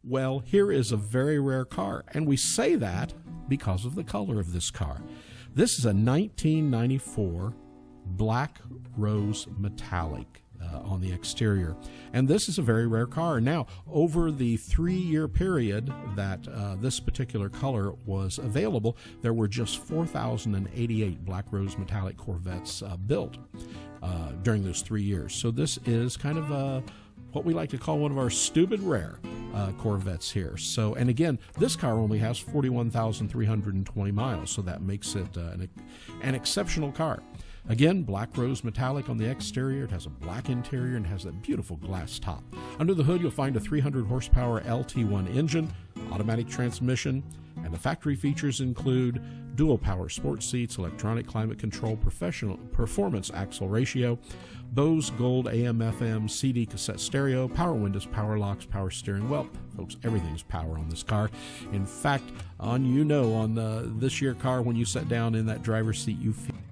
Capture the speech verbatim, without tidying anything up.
Well, here is a very rare car, and we say that because of the color of this car. This is a nineteen ninety-four Black Rose Metallic uh, on the exterior, and this is a very rare car. Now, over the three-year period that uh, this particular color was available, there were just four thousand eighty-eight Black Rose Metallic Corvettes uh, built uh, during those three years. So this is kind of a what we like to call one of our stupid rare uh, Corvettes here. So, and again, this car only has forty-one thousand three hundred twenty miles, so that makes it uh, an, an exceptional car. Again, Black Rose Metallic on the exterior. It has a black interior and has a beautiful glass top. Under the hood, you'll find a three hundred horsepower L T one engine, automatic transmission, and the factory features include dual power sports seats, electronic climate control, professional performance axle ratio, Bose Gold A M F M C D cassette stereo, power windows, power locks, power steering. Well, folks, everything's power on this car. In fact, on you know, on the, this year car, when you sit down in that driver's seat, you feel